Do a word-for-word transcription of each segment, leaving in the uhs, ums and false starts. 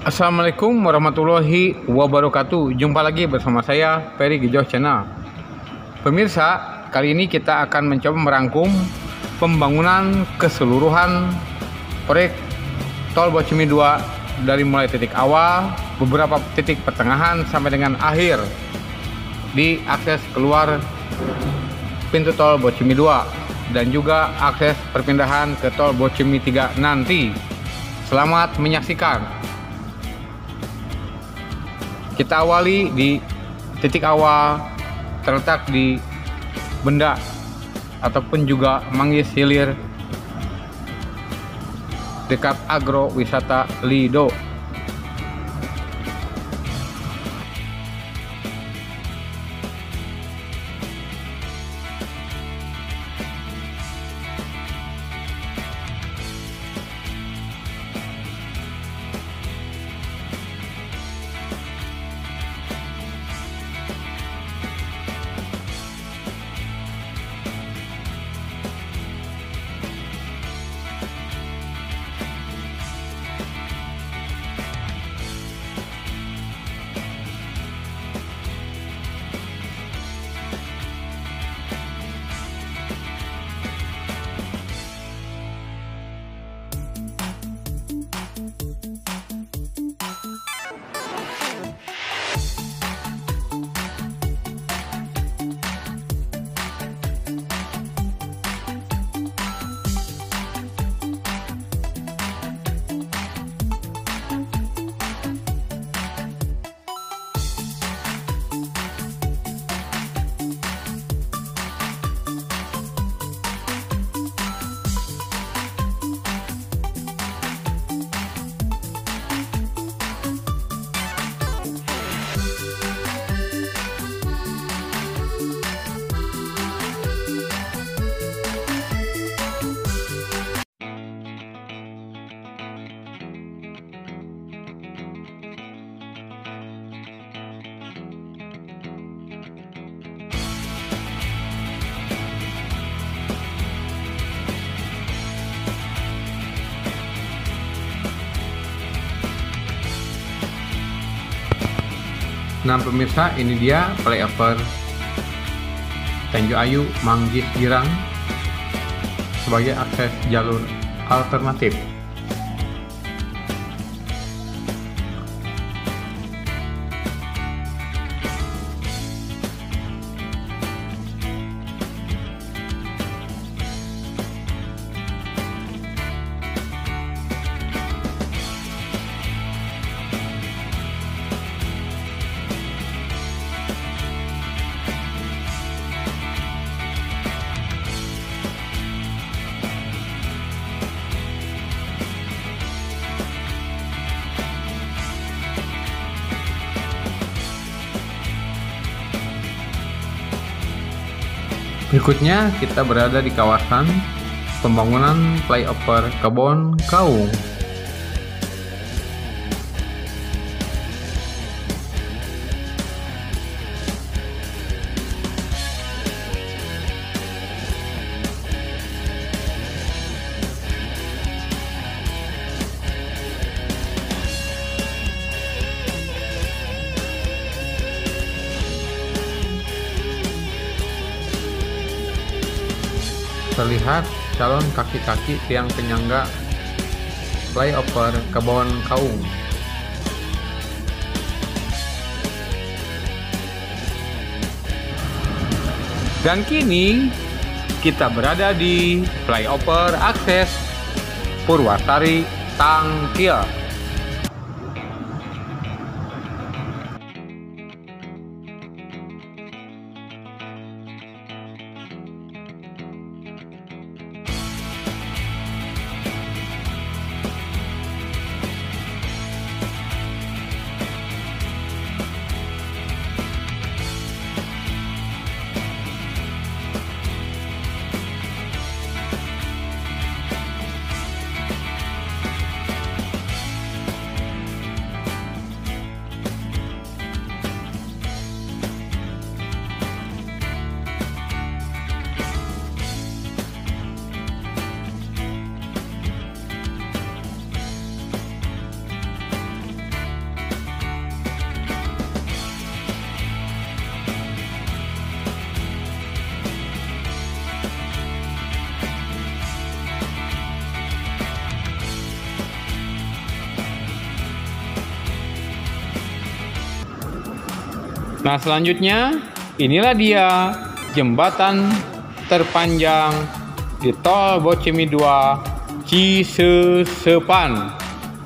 Assalamualaikum warahmatullahi wabarakatuh. Jumpa lagi bersama saya Ferry Gijos Channel. Pemirsa, kali ini kita akan mencoba merangkum pembangunan keseluruhan proyek Tol Bocimi dua dari mulai titik awal, beberapa titik pertengahan sampai dengan akhir di akses keluar pintu Tol Bocimi dua dan juga akses perpindahan ke Tol Bocimi tiga nanti. Selamat menyaksikan. Kita awali di titik awal terletak di Benda ataupun juga Manggis Hilir dekat Agro Wisata Lido. Nah pemirsa, ini dia flyover Tanjung Ayu Manggis Girang sebagai akses jalur alternatif. Berikutnya kita berada di kawasan pembangunan flyover Kebon Kaung. Terlihat calon kaki-kaki tiang penyangga flyover Kebon Kaung. Dan kini kita berada di flyover akses Purwasari Tangkil. Nah, selanjutnya inilah dia jembatan terpanjang di Tol Bocimi dua Cisesepan.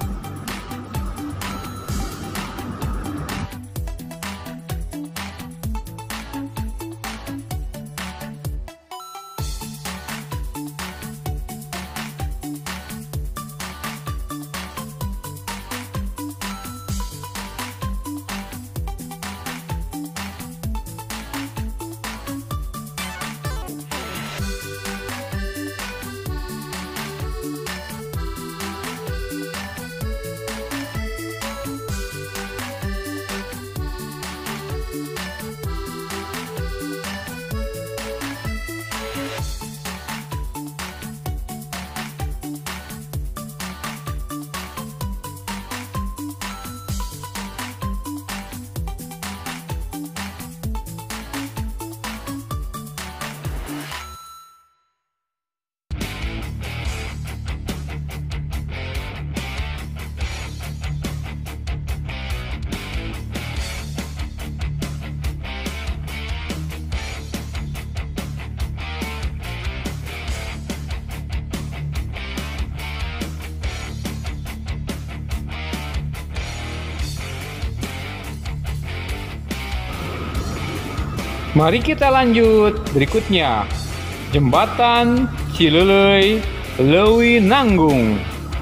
Mari kita lanjut berikutnya, Jembatan Cilelei Leuwi Nanggung.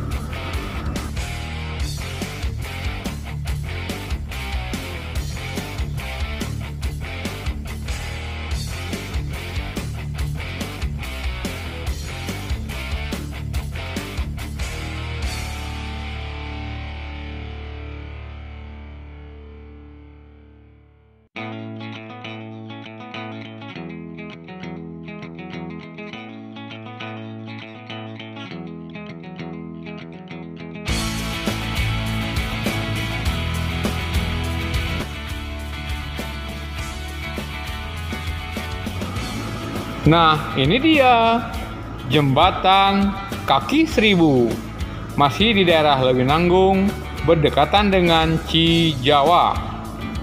Nah, ini dia Jembatan Kaki Seribu, masih di daerah Leuwi Nanggung, berdekatan dengan Cijawa.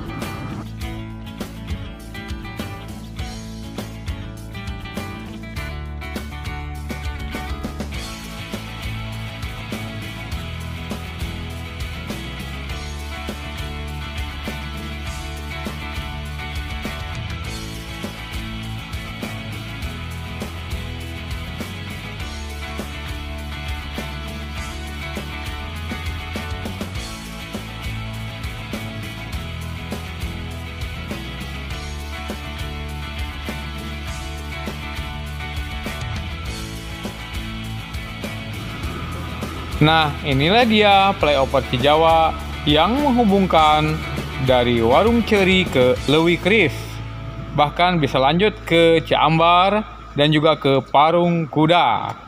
Nah, inilah dia flyover Cijawa yang menghubungkan dari Warung Ceri ke Leuwi Keris. Bahkan bisa lanjut ke Ciambar dan juga ke Parung Kuda.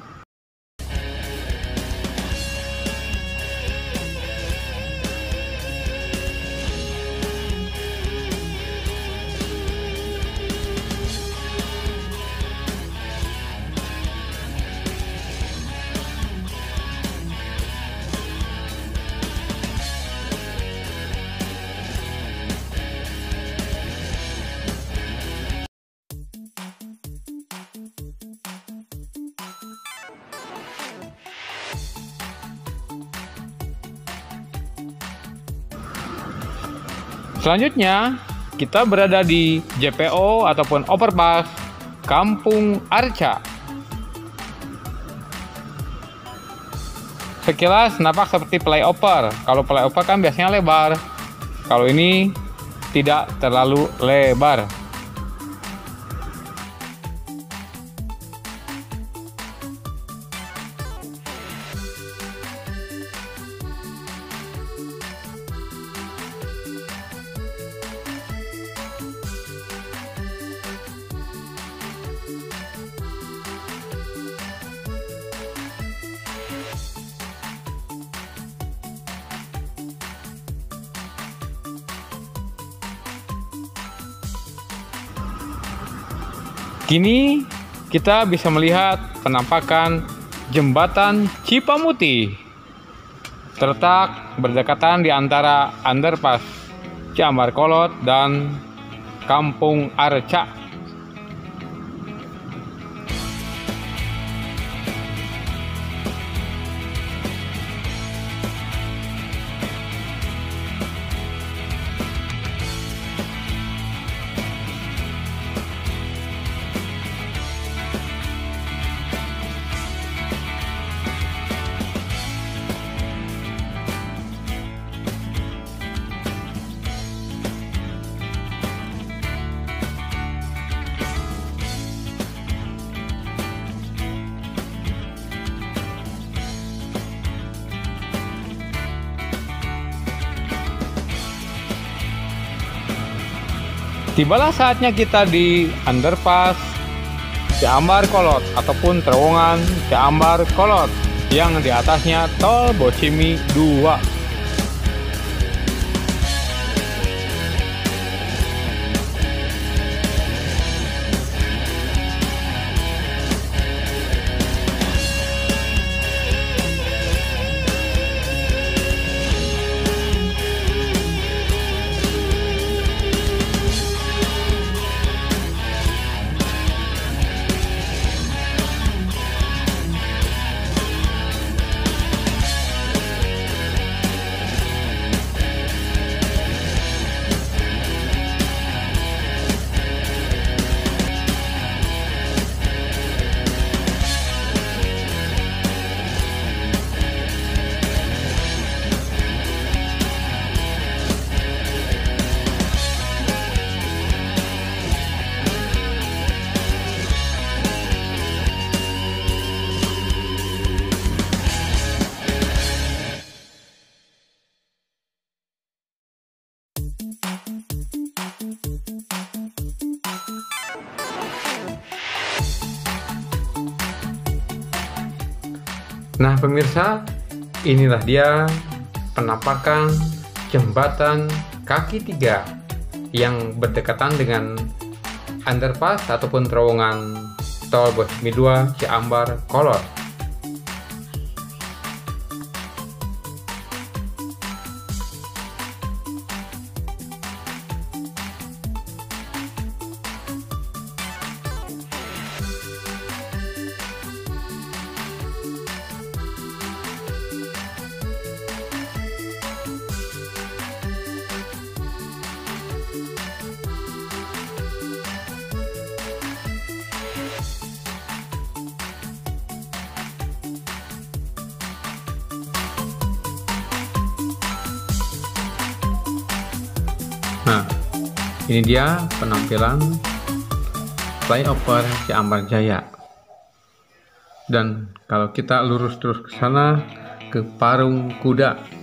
Selanjutnya, kita berada di J P O ataupun overpass Kampung Arca. Sekilas nampak seperti flyover. Kalau flyover kan biasanya lebar. Kalau ini tidak terlalu lebar. Kini kita bisa melihat penampakan Jembatan Cipamuti, terletak berdekatan di antara underpass Ciambar Kolot, dan Kampung Arca. Tibalah saatnya kita di underpass Ciambar Kolot ataupun terowongan Ciambar Kolot yang di atasnya tol Bocimi dua. Nah pemirsa, inilah dia penampakan jembatan kaki tiga yang berdekatan dengan underpass ataupun terowongan tol Bocimi dua Ciambar Kolot. Nah, ini dia penampilan flyover Ciambar Jaya. Dan kalau kita lurus terus ke sana ke Parung Kuda.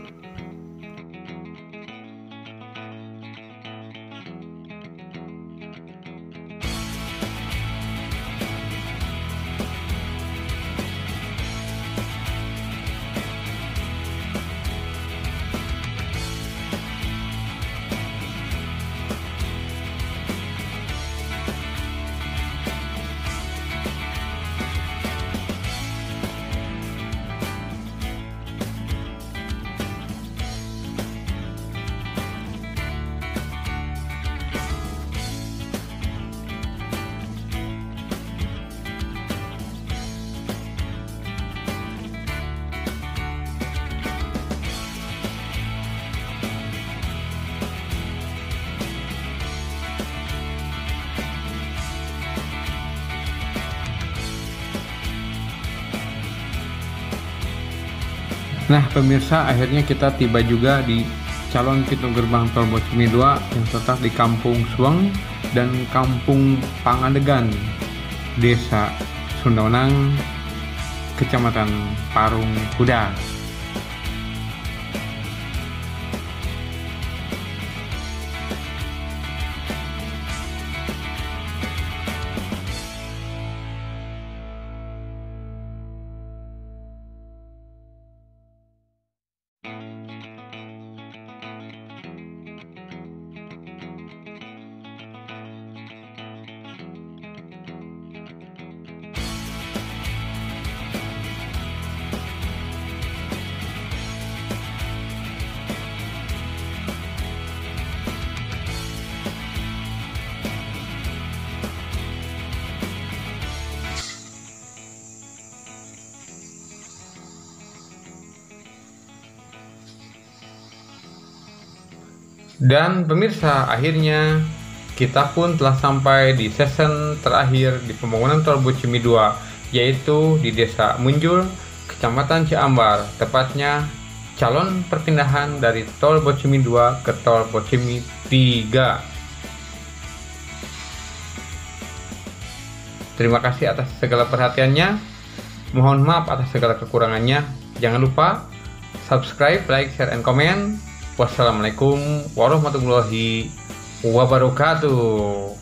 Nah pemirsa, akhirnya kita tiba juga di calon pintu gerbang tol Bocimi dua yang terletak di Kampung Suweng dan Kampung Pangandegan, Desa Sundawenang, Kecamatan Parung Kuda. Dan pemirsa, akhirnya kita pun telah sampai di season terakhir di pembangunan Tol Bocimi dua, yaitu di Desa Munjul, Kecamatan Ciambar, tepatnya calon perpindahan dari Tol Bocimi dua ke Tol Bocimi tiga. Terima kasih atas segala perhatiannya. Mohon maaf atas segala kekurangannya. Jangan lupa subscribe, like, share, and comment. Wassalamualaikum warahmatullahi wabarakatuh.